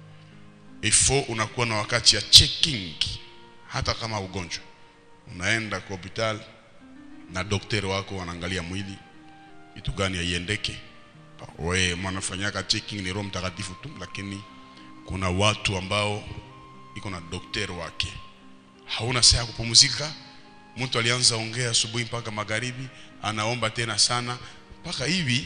Ifo unakuwa na wakati ya checking. Hata kama ugonjwa, unaenda kwa hospitali na daktari wako wanaangalia mwili kitu gani haiendeke. Wewe mnafanyaka checking ni Roho Mtakatifu tu, lakini kuna watu ambao iko na daktari wake. Hauna saa ya kupumzika. Mtu alianza ongea asubuhi mpaka magharibi, anaomba tena sana mpaka hivi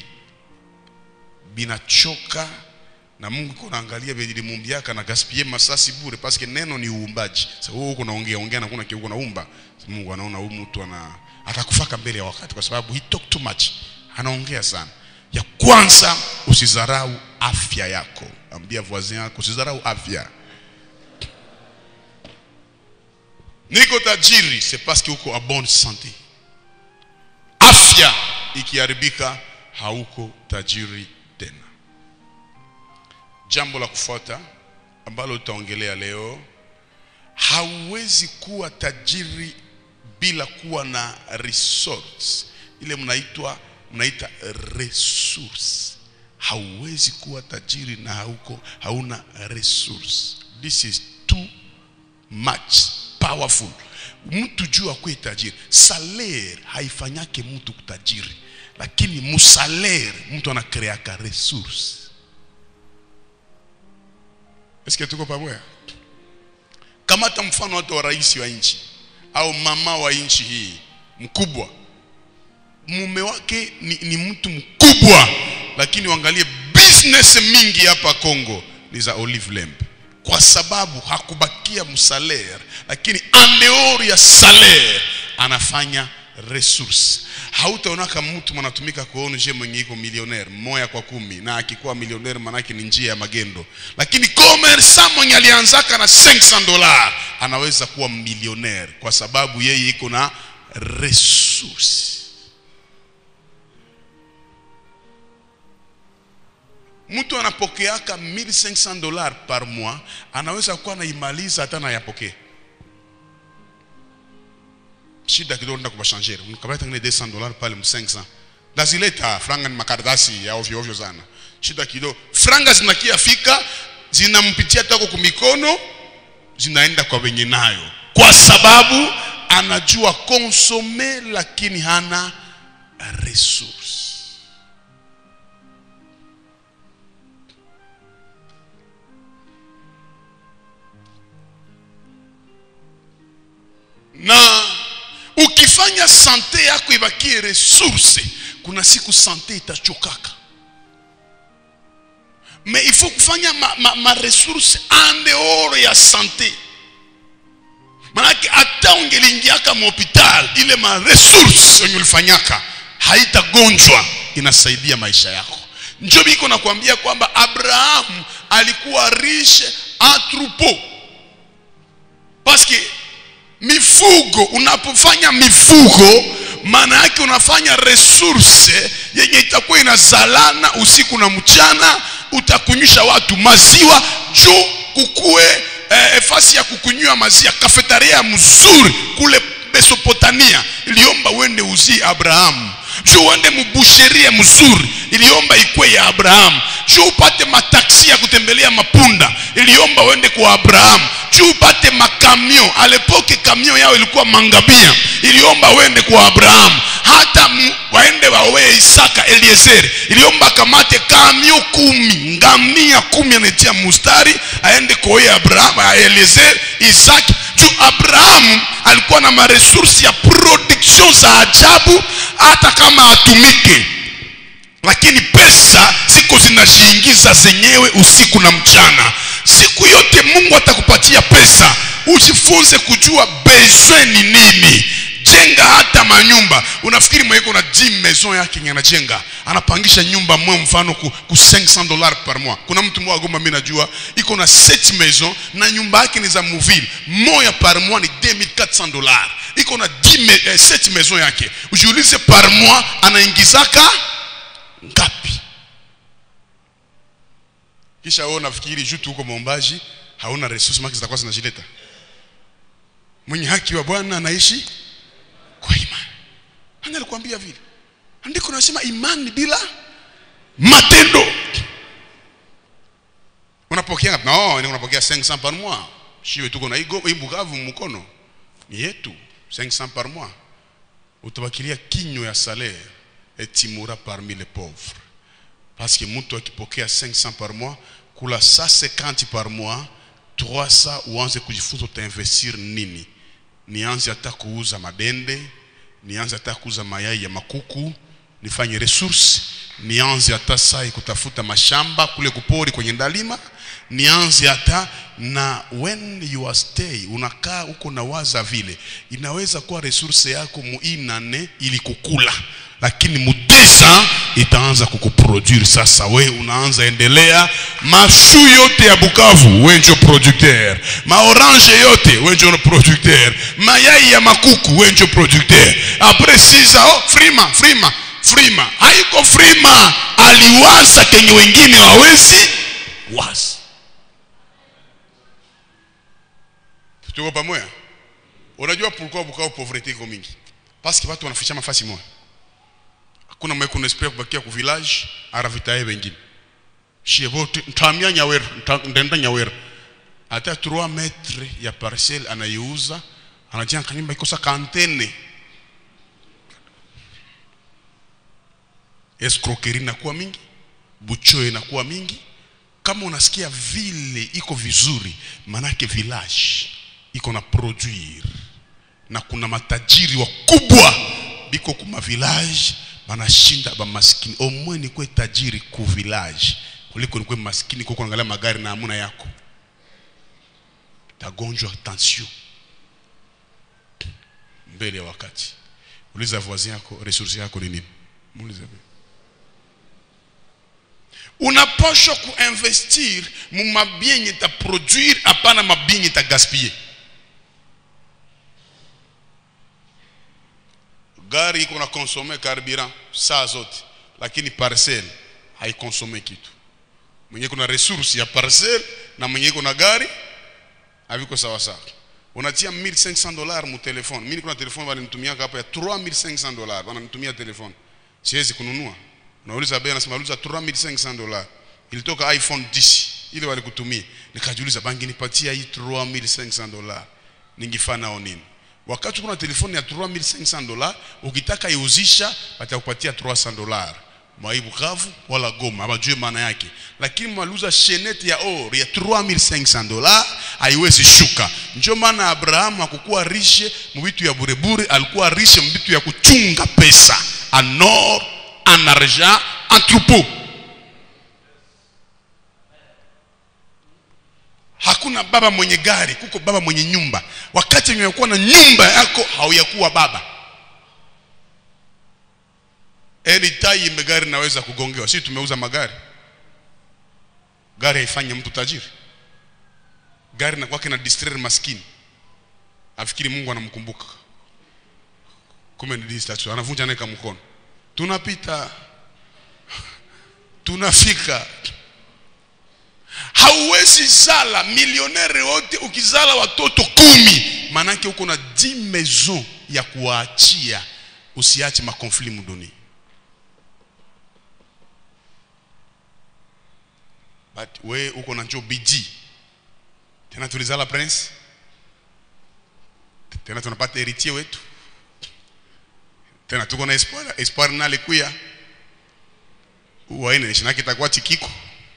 binachoka, na Mungu kuna angalia bidii mumbiaka na gaspiller masasi bure parce que neno ni uumbaji. Sasa wewe uko naongea ongea na kuna kiuko naumba. Mungu anaona huyu mtu ana atakufaka mbele ya wakati kwa sababu he talk too much. Anaongea sana. Ya kwanza usizarau afya yako. Ambia voisin yako usizarau afya. Niko tajiri, c'est parce que uko a bonne santé. Afya ikiharibika, hauko tajiri tena. Jambo la kufuata ambalo tutaongelea leo, hauwezi kuwa tajiri bila kuwa na resource. Ile mnaitwa mnaita resource. Hauwezi kuwa tajiri na hauko hauna resource. This is too much powerful. Mtu jua kuwa tajiri. Salaire haifanyake mtu kutajiri, lakini musalaire mtu anakreaka resource. Eske tuko pamoja? Kamata mfano watu wa rais wa nchi au mama wa nchi hii mkubwa. Mume wake ni, ni mtu mkubwa, lakini uangalie business mingi hapa Kongo ni za olive lamp, kwa sababu hakubakia msalaire, lakini andeori ya salaire anafanya resource. Hautaona kama mtu manatumika kuona je mwenye iko millionaire moja kwa kumi, na akikuwa millionaire manake ni njia ya magendo. Lakini commerçant mwenye alianzaka na cinq cents dollars anaweza kuwa millionaire kwa sababu yeye iko na resource. Mtu anapokeaka mille cinq cents dollars par mois anaweza kuwa naimaliza hata na yapokea. Shida kidogo ndio kubashanjera. Unikabata ngine deux cents dollars pale mu cinq cents. Dazileta franga ni makardasi ya ovyo ovyo sana. Shida kidogo. Franga zinakia fika zinampitia tako kumikono, zinaenda kwa wenye nayo. Kwa sababu anajua consommer lakini hana resource. Na ukifanya sante yako ibakie resource, kuna siku sante itachokaka. Mais il faut kufanya ma, ma, ma resource en dehors ya sante. Manake hata ungeliingiaka mu hospital, ile ma resource unulifanyaka haitagonjwa, inasaidia maisha yako. Njoo biko nakwambia kwamba Abraham alikuwa riche en troupeau. Parce que mifugo, unapofanya mifugo maana yake unafanya resource yenye itakuwa inazalana usiku na mchana. Utakunyisha watu maziwa juu kukue eh, fasi ya kukunywa maziwa. Kafetaria mzuri kule Mesopotamia iliomba wende uzi Abraham. Juu wende mbusheria mzuri iliomba ikwe ya Abraham. Juu upate mataksi ya kutembelea mapunda iliomba wende kwa Abraham. Juu upate makamio, alepoke kamio yao ilikuwa mangabia, iliomba wende kwa Abraham. Hata waende wawe Isaka Eliezer iliomba kamate kamio kumi, ngamia kumi anetia mustari aende kwa Abraham, Eliezer, Isaka. Juu Abraham alikuwa na maresursi ya production za ajabu, hata kama atumike, lakini pesa ziko zinajiingiza zenyewe usiku na mchana. Siku yote Mungu atakupatia pesa. Ujifunze kujua besoin ni nini. Jenga hata manyumba. Unafikiri mweko na dix maison yake anajenga, anapangisha nyumba mwe mfano ku, ku cinq cents dollars par mois. Kuna mtu mmoja Goma mimi najua iko na sept maison na nyumba yake ni za muville. Moya par mois ni deux mille quatre cents dollars. Iko na dix eh, sept maison yake. Ujiulize par mois anaingizaka ngapi? Kisha wewe unafikiri jutu huko Mombaji hauna resource maki zitakuwa zinajileta. Mwenye haki wa Bwana anaishi kwa imani. Nani alikwambia vile? Andiko nasema imani bila matendo. Unapokea no, ni unapokea cinq cents par mois. Shiwe tuko na igo Bukavu mkono. Ni yetu cinq cents par mois. Utabakilia kinyo ya salaire et timura parmi les pauvres. Parce que mtu akipokea cinq cents par mois, kula cent cinquante par mois, trois cents uanze kujifunza utainvestir nini. Nianze hata kuuza madende, nianze hata kuuza mayai ya makuku, nifanye resource, nianze hata sai kutafuta mashamba kule kupori kwenye ndalima, nianze hata na when you are stay unakaa uko na waza vile, inaweza kuwa resource yako muinane ili kukula. lakini mudeza itaanza kukuproduire. Sasa we unaanza endelea, mashu yote ya Bukavu we njo producteur, maorange yote we njo producteur, mayai ya makuku we njo producteur. Après six ans, oh, frima frima frima, haiko frima, aliwaza kenye wengine hawezi wazi. Tuko pamoja? Unajua pourquoi Bukavu pauvreté iko mingi? Parce que watu wanaficha mafasi moja. Hakuna mwe kuna esprit kubakia ku village aravitaye wengine. Shie vote ntamia Nyawera, ndenda Nyawera. Hata trois mètres ya parcelle anaiuza, anajia kanyumba ikosa kantene. Escroquerie inakuwa mingi, bucho inakuwa mingi. Kama unasikia vile iko vizuri, manake village iko na produire. Na kuna matajiri wakubwa biko kuma village banashinda ba maskini. Omwe ni kwe tajiri ku village kuliko ni kwe maskini kwa kuangalia magari na amuna yako. Tagonjwa tension mbele ya wakati. Uliza voisin yako resource yako ni nini? Muulize. Unapaswa kuinvestir mu mabien ta produire, hapana mabien ta gaspiller. Gari iko na consommer carburant saa zote, lakini parcelle haikonsome kitu. Mwenye kuna resource ya parcelle na mwenye kuna gari haviko sawa sawa. Unatia mille cinq cents dollars mu telefone. Mimi kuna telefone walinitumia hapa ya trois mille cinq cents dollars, wananitumia telefone. Siwezi kununua. Unauliza bei, anasema uliza trois mille cinq cents dollars. Ilitoka iPhone dix ile walikutumia. Nikajiuliza bangi nipatia hii trois mille cinq cents dollars, ningifana au nini? Wakati kuna telefoni ya trois mille cinq cents dollars, ukitaka iuzisha watakupatia trois cents dollars. Mwai Bukavu wala Goma abajue maana yake. Lakini mwaluza shenete ya or ya trois mille cinq cents dollars haiwezi shuka. Ndio maana Abraham hakukuwa riche mbitu ya burebure, alikuwa riche mbitu ya kuchunga pesa. En or, en argent, en troupeau. Hakuna baba mwenye gari, kuko baba mwenye nyumba. Wakati unakuwa na nyumba yako hauyakuwa baba. Eni tai megari naweza kugongewa. Sisi tumeuza magari. Gari haifanya mtu tajiri. Gari na kwake na distraire maskini. Afikiri Mungu anamkumbuka. Kumbe ni distraction, anavunja naye mkono. Tunapita. Tunafika. Hauwezi zala milionere wote ukizala watoto kumi, manake uko na dix maisons ya kuachia. Usiache makonflit mudoni. But we uko na njo bidii. Tena tulizala prince. Tena tunapata héritier wetu. Tena tuko na espoir, espoir na lekuya. Uwaine nishinaki itakuwa tikiko.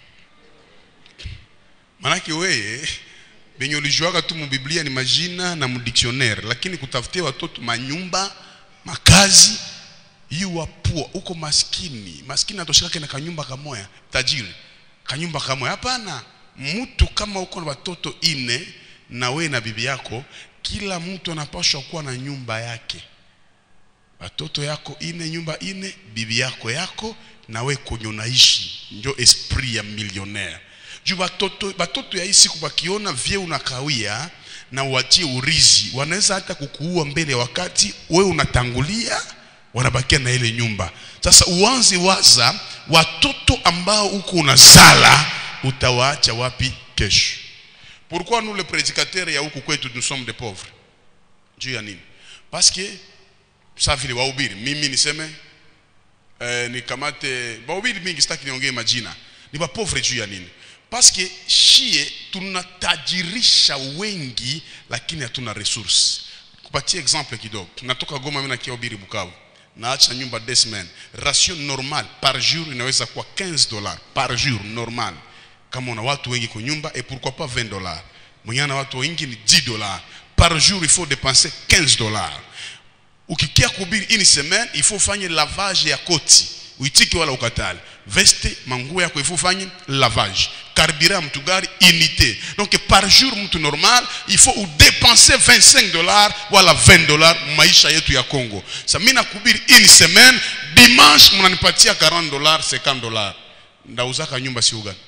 Manake weye benye ulijuaga tu mu Biblia ni majina na mu dictionnaire, lakini kutafutia watoto manyumba, makazi, you wapo uko maskini. Maskini atoshika na kanyumba kamoya, tajiri kanyumba kamoya. Hapana, mtu kama uko na watoto ine na we na bibi yako, kila mtu anapaswa kuwa na nyumba yake. Watoto yako ine, nyumba ine, bibi yako yako, na we kwenye unaishi. Ndio esprit ya millionnaire. Juu batoto, batoto ya isi kubakiona vie unakawia na uachie urizi, wanaweza hata kukuua mbele wakati we unatangulia, wanabakia na ile nyumba. Sasa uanze waza watoto ambao uko unazala utawaacha wapi kesho? Pourquoi nous les prédicateurs ya huku kwetu nous sommes des pauvres? Juu ya nini? Parce que sa vile wahubiri, mimi niseme eh, nikamate wahubiri mingi, sitaki niongee majina, ni ba pauvre juu ya nini? Parce que shie tunatajirisha wengi lakini hatuna resource. Kupatia example kidogo. Natoka Goma mimi na Kiobiri Bukavu. Naacha nyumba des semaines. Ration normal par jour inaweza kuwa quinze dollars par jour normal. Kama una watu wengi kwa nyumba, et pourquoi pas vingt dollars. Mwenyana watu wengi ni dix dollars. Par jour il faut dépenser quinze dollars. Ukikia kuhubiri une semaine, il faut fanye lavage ya koti. Uitiki wala ukatali. Veste, manguo yako il faut fanye lavage. Carburant mtu gari unité. Donc par jour mtu normal, il faut ou dépenser vingt-cinq dollars wala vingt dollars maisha yetu ya Congo. Sa mina kubiri une semaine, dimanche mnanipatia quarante dollars, cinquante dollars. Ndauzaka nyumba siku gani?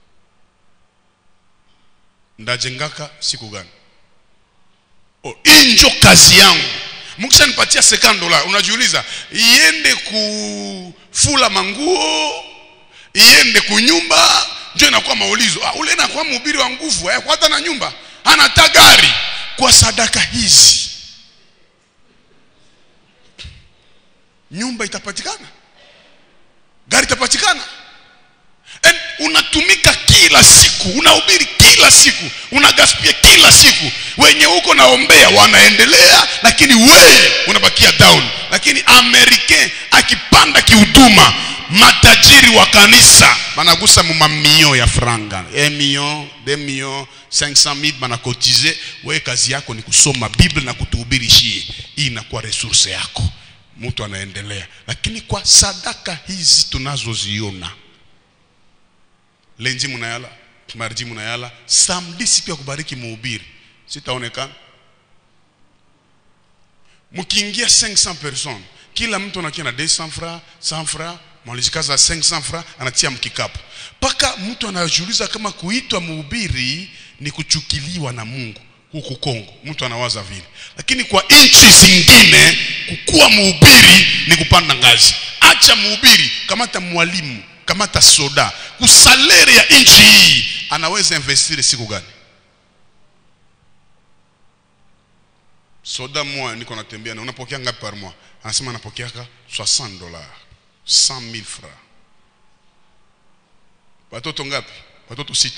Ndajengaka siku gani? Oh, injo kazi yangu. Mkisha nipatia cinquante dollars, unajiuliza iende kufula manguo, iende kunyumba, ndio inakuwa maulizo. Ah, ule inakuwa mhubiri wa nguvu, eh, hata na nyumba, hana tagari. Kwa sadaka hizi nyumba itapatikana, gari itapatikana. And unatumika kila siku, unahubiri kila siku, unagaspia kila siku. Wenye huko naombea wanaendelea, lakini we unabakia down. Lakini American akipanda kihuduma, matajiri wa kanisa banagusa mamio ya franga, un million, deux millions, cinq cent mille banakotize. We kazi yako ni kusoma Biblia na kutuhubiri shie. Hii inakuwa resource yako. Mtu anaendelea. Lakini kwa sadaka hizi tunazoziona, lenji munayala, marji munayala, samedi siku ya kubariki mhubiri, sitaonekana. Mkiingia cinq cents personnes, kila mtu anakia na deux cents francs, cent francs, mwalijikaza cinq cents francs, anatia mkikapu. Paka mtu anajiuliza kama kuitwa mhubiri ni kuchukiliwa na Mungu. Huku Kongo mtu anawaza vile, lakini kwa nchi zingine kukua mhubiri ni kupanda ngazi. Acha mhubiri, kamata mwalimu, kamata soda. Kusalere ya nchi hii anaweza investir siku gani? Soda mwa niko natembea na unapokea ngapi par mois? Anasema anapokea soixante dollars, cent mille francs. Watoto ngapi? Watoto sita.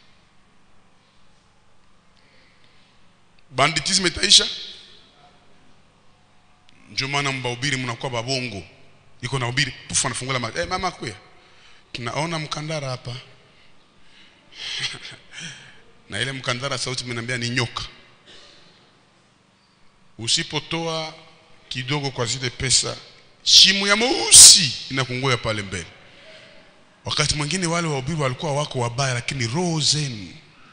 Banditisme itaisha? Ndio maana mbahubiri mnakuwa babongo. Iko na ubiri pufu anafungula ma eh, mama kuya. Tunaona mkandara hapa. Na ile mkandara sauti mnaniambia ni nyoka. Usipotoa kidogo kwa zile pesa, shimu ya mweusi inakungoya pale mbele. Wakati mwingine wale wahubiri walikuwa wako wabaya, lakini roho zenu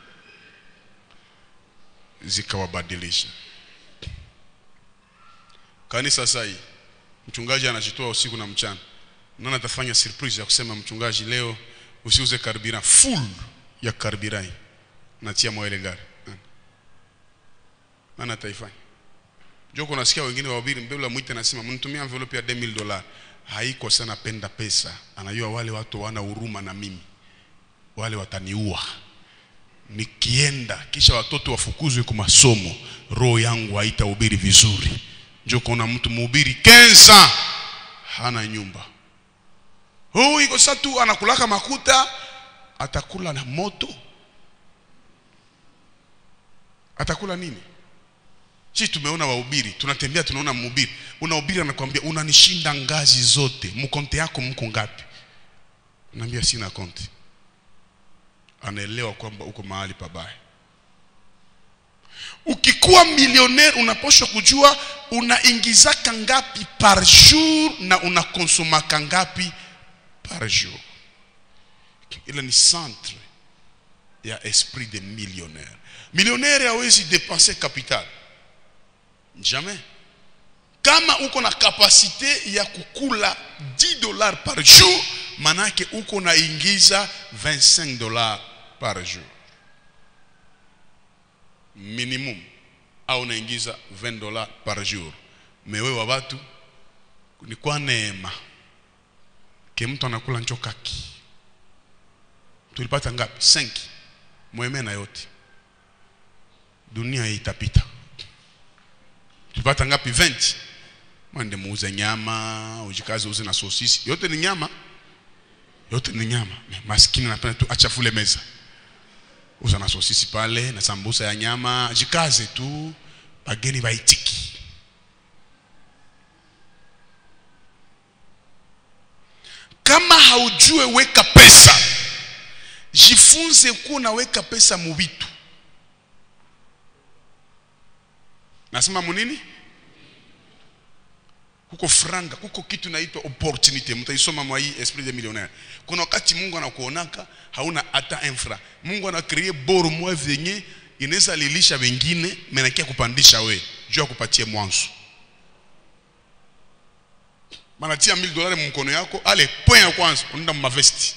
zikawabadilisha. Kanisa sasa hii mchungaji anajitoa usiku na mchana. Nani atafanya surprise ya kusema mchungaji leo usiuze karibira full ya karibira natia mwele gari? Nani ataifanya? Joko nasikia wengine wahubiri mbele muite nasema mnitumia envelope ya deux mille dollars. Haiko sana penda pesa. Anajua wale watu wana huruma na mimi. Wale wataniua. Nikienda kisha watoto wafukuzwe kwa masomo, roho yangu haitahubiri vizuri. Njoo kuna mtu mhubiri kensa hana nyumba. Huyu iko sasa tu anakulaka makuta, atakula na moto. Atakula nini? Sisi tumeona wahubiri, tunatembea tunaona mhubiri. Unahubiri anakuambia unanishinda ngazi zote. Mkonte yako mko ngapi? Anambia sina konti. Anaelewa kwamba uko mahali pabaya. Ukikuwa milionaire unaposha kujua unaingizaka ngapi par jour na unakonsomaka ngapi par jour. Ile ni centre ya esprit de millionnaire. Millionnaire hawezi dépenser capital. Jamais. Kama uko na kapasite ya kukula dix dollars par jour, manake uko na ingiza vingt-cinq dollars par jour. Minimum. Au naingiza vingt dollars par jour. Mewe wa watu ni kwa neema. Ke mtu anakula nchokaki. Tulipata ngapi? cinq. Mweme na yote. Dunia hii itapita. Tulipata ngapi? vingt. Mwende muuze nyama, ujikaze uze na sosisi. Yote ni nyama. Yote ni nyama. Maskini anapenda tu achafule meza. Uza na sosisi pale na sambusa ya nyama, jikaze tu, bageni baitiki. Kama haujue weka pesa, jifunze kuwa unaweka pesa mu vitu. Nasema munini? Kuko franga, kuko kitu naitwa opportunity. Mtaisoma mwa hii esprit de millionnaire. Kuna wakati Mungu anakuonaka hauna hata infra. Mungu anacreate boru mwa vyenye inaweza lilisha wengine, menakia kupandisha we. Jua kupatie mwanzo. Manatia mille dollars mkono yako, ale point ya kwanza unaenda mavesti.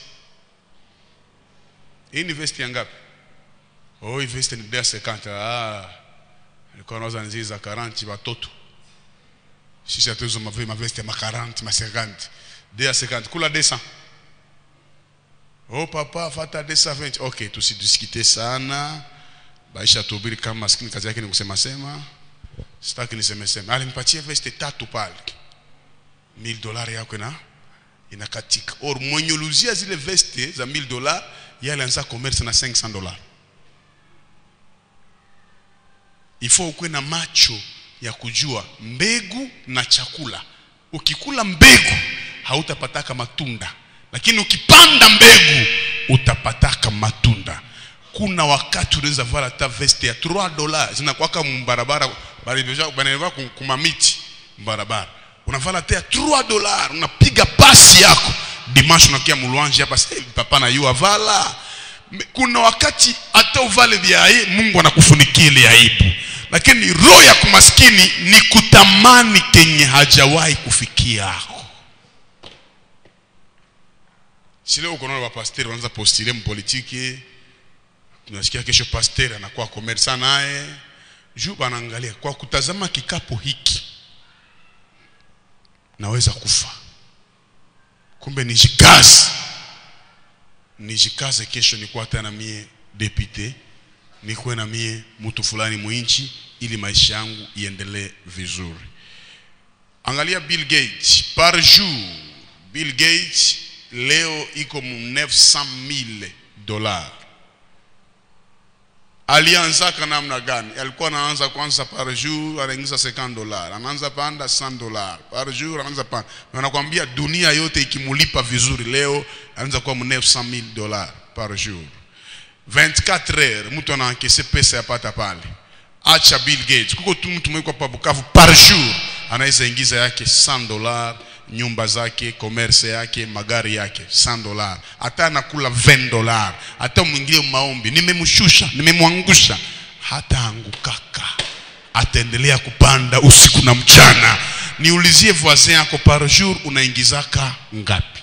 Hii ni vesti ya ngapi? Oh, hii vesti ni deux cent cinquante. Ah. Alikuwa anauza nzi za quarante watoto. Sisi hatuzo mavesti mavesti ya ma quarante, ma cinquante. deux cent cinquante. Kula deux cents. Oh papa, fata deux cent vingt. Okay, tusidiskite sana. Baisha tubiri kama maskini kazi yake ni kusema sema. Sitaki niseme sema. Alinipatia vesti tatu pale. mille dollars yako na inakatika. Or mwenye uluzia zile vesti za mille dollars, yeye alianza commerce na cinq cents dollars. Ifo ukwe na macho ya kujua mbegu na chakula. Ukikula mbegu hautapataka matunda, lakini ukipanda mbegu utapataka matunda. Kuna wakati unaweza vala ta veste ya trois dollars zinakuwa mbarabara bali baneva kumamiti mbarabara. Unavala ta trois dollars, unapiga pasi yako dimanche unakia mulwanje hapa sasa papa na yu avala. Kuna wakati hata uvale vya Mungu anakufunikia ile aibu. Lakini roho ya kumaskini ni kutamani kenye hajawahi kufikia. Sile uko naona pastor wanaanza postile mpolitiki, tunasikia kesho pastor anakuwa commerçant naye. Juu banaangalia kwa kutazama kikapu hiki naweza kufa. Kumbe nijikaze. Nijikaze kesho nikuwa tena mie depute, nikuwe na mie mtu fulani muinchi ili maisha yangu iendelee vizuri. Angalia Bill Gates par jour. Bill Gates leo iko neuf cent mille dollars. Alianza kana namna gani? Alikuwa anaanza kwanza par jour anaingiza cinquante dollars, anaanza panda cent dollars par jour, anaanza panda. Na nakwambia dunia yote ikimulipa vizuri leo anaanza kuwa neuf cent mille dollars par jour. vingt-quatre heures mtu anankese pesa yapata pale. Acha Bill Gates, kuko tu mtu mweko pa Bukavu par jour anaweza ingiza yake cent dollars, nyumba zake, commerce yake, magari yake cent dollars. Hata anakula vingt dollars. Hata mwingie maombi, nimemshusha, nimemwangusha, hata angukaka. Ataendelea kupanda usiku na mchana. Niulizie voisin yako par jour unaingizaka ngapi?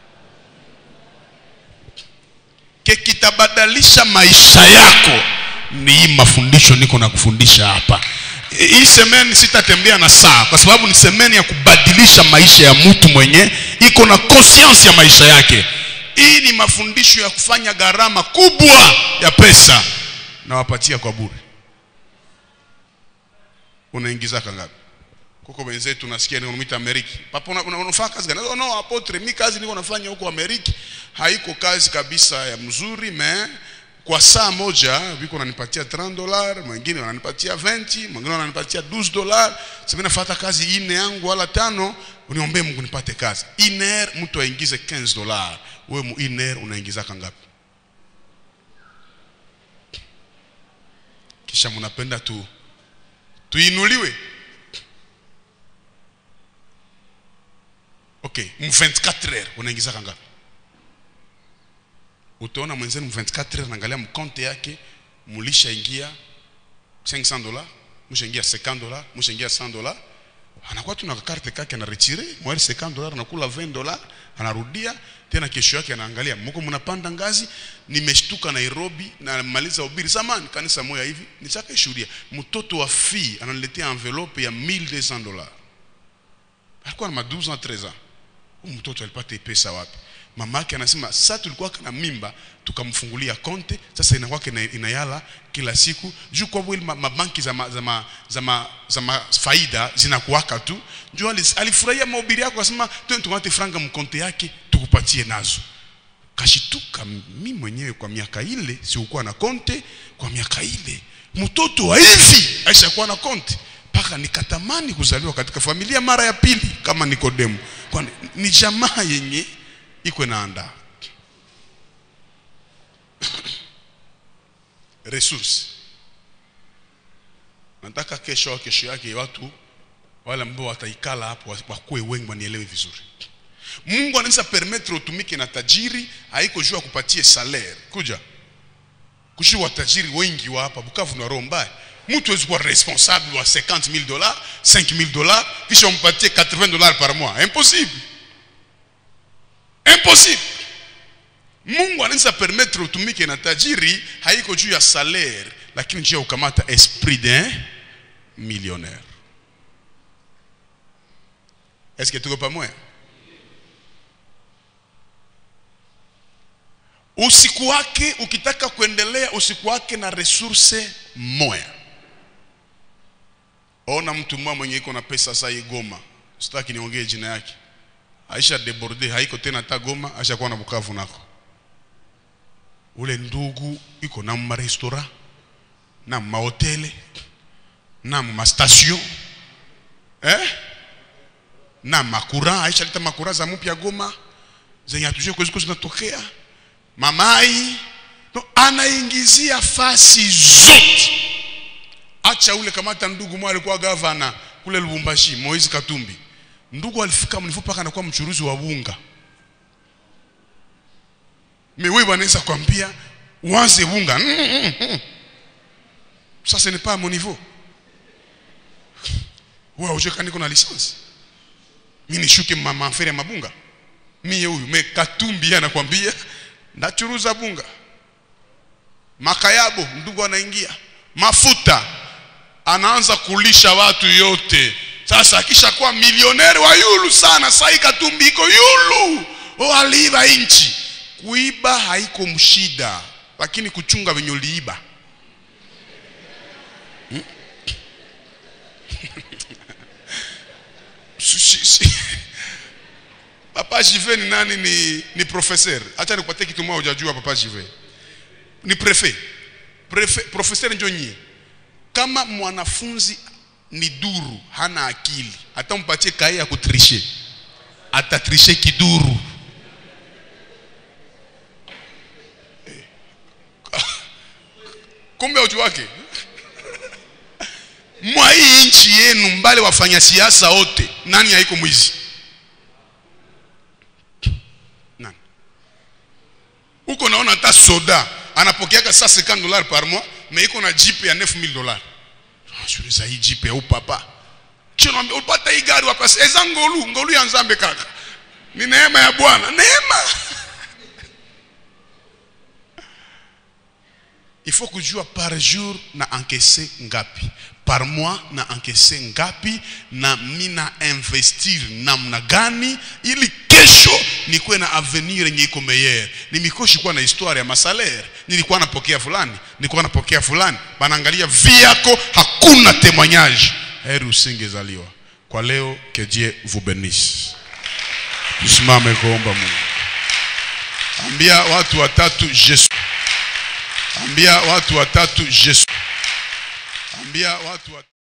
Kitabadilisha maisha yako ni hii mafundisho niko na kufundisha hapa. Hii semeni sitatembea na saa, kwa sababu ni semeni ya kubadilisha maisha ya mtu mwenye iko na conscience ya maisha yake. Hii ni mafundisho ya kufanya gharama kubwa ya pesa na wapatia kwa bure. Unaingiza ngapi? Kuko wenzetu tunasikia ni unamuita Amerika. Papa unafanya kazi gani? No apotre, mimi kazi niko nafanya huko Amerika haiko kazi kabisa ya mzuri, me kwa saa moja viko wananipatia trente dollars, mwingine wananipatia vingt, mwingine wananipatia douze dollars. Sasa nafuata kazi ine yangu wala tano, uniombe Mungu nipate kazi. Iner mtu aingize quinze dollars. Wewe mu iner unaingiza ngapi? Kisha mnapenda tu tuinuliwe. Okay, mu vingt-quatre heures unaingiza ngapi? Utaona mwenzenu vingt-quatre heures naangalia mkonte yake mulisha ingia cinq cents dollars, musha ingia cinquante dollars, musha ingia cent dollars. Anakuwa tuna carte kake na retire, mwali cinquante dollars nakula vingt dollars, anarudia tena kesho yake anaangalia mko mnapanda ngazi. Nimeshtuka Nairobi na maliza ubiri zamani kanisa moja hivi, nitaka shuhudia mtoto wa fille ananiletea envelope ya mille deux cents dollars. Alikuwa na douze ans treize ans. Mtoto alipata pesa wapi? Mama yake anasema sasa tulikuwa kana mimba tukamfungulia konte, sasa inakuwa inayala kila siku juu kwa vile mabanki za ma, za ma, za ma, za ma faida zinakuwaka tu. Juu alifurahia mahubiri yako akasema tunatumate franga mkonte yake tukupatie nazo. Kashituka mimi mwenyewe kwa miaka ile sikuwa na konte, kwa miaka ile mtoto wa hivi aishakuwa na konte. Paka nikatamani kuzaliwa katika familia mara ya pili kama Nikodemu. Kwani ni jamaa yenye iko naanda resource. Nataka kesho kesho yake watu wale ambao wataikala hapo wakuwe wengi wanielewe vizuri. Mungu anaweza permettre utumike na tajiri, haiko jua kupatie salaire. Kuja kushua tajiri wengi wa hapa Bukavu na roho mbaya. mtu wezi kuwa responsable wa cinquante mille dollars, cinq mille dollars, kisha umpatie quatre-vingts dollars par mois. Impossible. Impossible. Mungu anaweza permettre utumike na tajiri, haiko juu ya salaire, lakini juu ya ukamata esprit d'un millionnaire. Est-ce que tuko pamoja? Usiku wake ukitaka kuendelea, usiku wake na resource moya. Ona mtu mmoja mwenye iko na pesa sasa hii Goma. Sitaki niongee jina yake. Aisha deborde, haiko tena ta Goma, aisha kuwa na Bukavu nako. Ule ndugu iko na ma restaurant, na ma hoteli, na ma station. Eh? Na makura, aisha leta makura za mpya Goma. Zenye atujue kwa ziko zinatokea. Mamai no, anaingizia fasi zote. Acha ule kamata ndugu mwa alikuwa gavana kule Lubumbashi, Moizi Katumbi. Ndugu alifika mnifu paka anakuwa mchuruzi wa bunga. Mewe wanaweza kuambia uanze bunga. Mm, mm, mm. Ça ce n'est pas à mon niveau. Wewe unajua niko na license. Mimi nishuke mama afere mabunga. Mimi huyu me Katumbi anakuambia ndachuruza bunga. Makayabo ndugu anaingia. Mafuta anaanza kulisha watu yote. Sasa akisha kuwa milioneri wa yulu sana, sai Katumbi iko yulu. O aliiba inchi. Kuiba haiko mshida, lakini kuchunga wenye uliiba. Hmm? Papa Jive ni nani? Ni, ni professeur. Acha nikupatie kitu moja hujajua Papa Jive. Ni prefet. Prefet, professeur ndio nyie. Kama mwanafunzi ni duru, hana akili, hata mpatie kai ya kutrishe, atatrishe kiduru. Kumbe uju wake. Mwa hii nchi yenu mbale wafanya siasa wote, nani haiko mwizi? Nani? Uko naona hata soda anapokeaka sasa cinquante dollars par mois, mais iko na jeep ya neuf mille dollars. Shuriza hii jeep ya upapa. Chino ambe upata hii gari wapasa eza ngolu, ngolu ya Nzambe kaka. Ni neema ya Bwana, neema. Il faut kujua par jour na encaisser ngapi, par mois na encaisser ngapi, na mina investir namna gani ili kesho nikuwe na avenir yenye iko meilleur. Nimikoshi kuwa na historia ya masalaire, nilikuwa napokea fulani, nilikuwa napokea fulani, banaangalia vie yako hakuna témoignage. Heri usingezaliwa. Kwa leo, que Dieu vous bénisse. Tusimame kuomba Mungu. Ambia watu watatu Yesu. Ambia watu watatu Yesu. Ambia watu watatu